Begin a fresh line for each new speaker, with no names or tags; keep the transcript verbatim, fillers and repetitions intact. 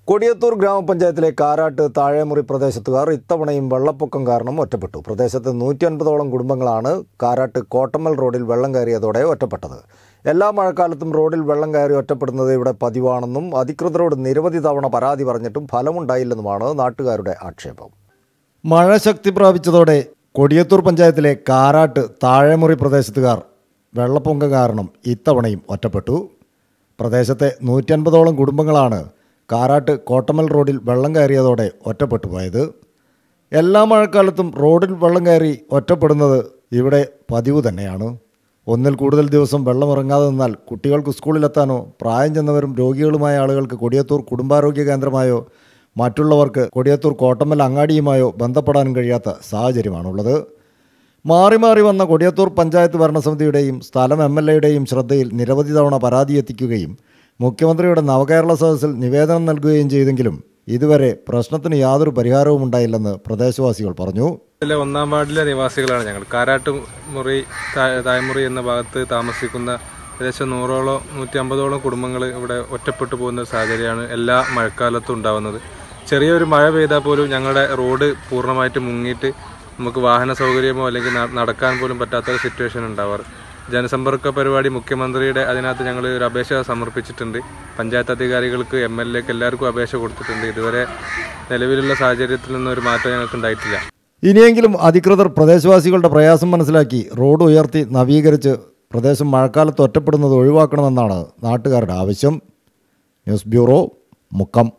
കൊടിയത്തൂർ ഗ്രാമപഞ്ചായത്തിലെ കാരാട്ട് താഴേമുറി പ്രദേശത്തുകാർ ഇത്തവണയും വെള്ളപ്പൊക്കം കാരണം ഒറ്റപ്പെട്ടു. പ്രദേശത്ത് നൂറ്റി അൻപതോളം കുടുംബങ്ങളാണ് കാരാട്ട് കോട്ടമ്മൽ റോഡിൽ വെള്ളം കയറിയതോടെ ഒറ്റപ്പെട്ടത്. എല്ലാ മഴക്കാലത്തും റോഡിൽ വെള്ളം കയറി ഒറ്റപ്പെടുന്നത് ഇവിടെ പതിവാണെന്നും അധികൃതരോട് നിരവധി തവണ പരാതി പറഞ്ഞിട്ടും ഫലമുണ്ടായില്ലെന്നുമാണ് നാട്ടുകാരുടെ ആക്ഷേപം. മഴ ശക്തി പ്രാപിച്ചതോടെ കൊടിയത്തൂർ പഞ്ചായത്തിലെ കാരാട്ട് താഴേമുറി പ്രദേശത്തുകാർ വെള്ളപ്പൊക്കം കാരണം ഇത്തവണയും ഒറ്റപ്പെട്ടു. പ്രദേശത്തെ നൂറ്റി അൻപതോളം കുടുംബങ്ങളാണ് കാരാട്ട് കോട്ടമ്മൽ റോഡിൽ വെള്ളം കയറിയതോടെ ഒറ്റപ്പെട്ടു പോയത്. എല്ലാ മഴക്കാലത്തും റോഡിൽ വെള്ളം കയറി ഒറ്റപ്പെടുന്നത് ഇവിടെ പതിവ് തന്നെയാണ്. ഒന്നിൽ കൂടുതൽ ദിവസം വെള്ളം ഇറങ്ങാതെ നിന്നാൽ കുട്ടികൾക്ക് സ്കൂളിലെത്താനോ പ്രായം ചെന്നവരും രോഗികളുമായ ആളുകൾക്ക് കൊടിയത്തൂർ കുടുംബാരോഗ്യ കേന്ദ്രമായോ മറ്റുള്ളവർക്ക് കൊടിയത്തൂർ കോട്ടമ്മൽ അങ്ങാടിയുമായോ ബന്ധപ്പെടാനും കഴിയാത്ത സാഹചര്യമാണുള്ളത്. മാറി മാറി വന്ന കൊടിയത്തൂർ പഞ്ചായത്ത് ഭരണസമിതിയുടെയും സ്ഥലം എം എൽ എയുടെയും ശ്രദ്ധയിൽ നിരവധി തവണ പരാതി എത്തിക്കുകയും മുഖ്യമന്ത്രിയുടെ നവകേരള സദസ്സിൽ നിവേദനം നൽകുകയും ചെയ്തെങ്കിലും ഇതുവരെ പ്രശ്നത്തിന് യാതൊരു പരിഹാരവും ഉണ്ടായില്ലെന്ന് പ്രദേശവാസികൾ പറഞ്ഞു.
ഇതിലെ ഒന്നാം വാർഡിലെ നിവാസികളാണ് ഞങ്ങൾ. കാരാട്ട് മുറി തായ്മുറി എന്ന ഭാഗത്ത് താമസിക്കുന്ന ഏകദേശം നൂറോളം നൂറ്റി അമ്പതോളം കുടുംബങ്ങൾ ഇവിടെ ഒറ്റപ്പെട്ടു പോകുന്ന സാഹചര്യമാണ് എല്ലാ മഴക്കാലത്തും ഉണ്ടാകുന്നത്. ചെറിയൊരു മഴ പെയ്താൽ പോലും ഞങ്ങളുടെ റോഡ് പൂർണ്ണമായിട്ട് മുങ്ങിയിട്ട് നമുക്ക് വാഹന സൗകര്യമോ അല്ലെങ്കിൽ നടക്കാൻ പോലും പറ്റാത്തൊരു സിറ്റുവേഷൻ ഉണ്ടാവാറ്. ജനസമ്പർക്ക പരിപാടി മുഖ്യമന്ത്രിയുടെ അതിനകത്ത് ഞങ്ങൾ ഒരു അപേക്ഷ സമർപ്പിച്ചിട്ടുണ്ട്. പഞ്ചായത്ത് അധികാരികൾക്ക് എം എൽ എക്ക് എല്ലാവർക്കും അപേക്ഷ കൊടുത്തിട്ടുണ്ട്. ഇതുവരെ നിലവിലുള്ള സാഹചര്യത്തിൽ നിന്നും ഒരു മാറ്റം ഞങ്ങൾക്ക് ഉണ്ടായിട്ടില്ല.
ഇനിയെങ്കിലും അധികൃതർ പ്രദേശവാസികളുടെ പ്രയാസം മനസ്സിലാക്കി റോഡ് ഉയർത്തി നവീകരിച്ച് പ്രദേശം മഴക്കാലത്ത് ഒറ്റപ്പെടുന്നത് ഒഴിവാക്കണമെന്നാണ് നാട്ടുകാരുടെ ആവശ്യം. News bureau, Mukkam.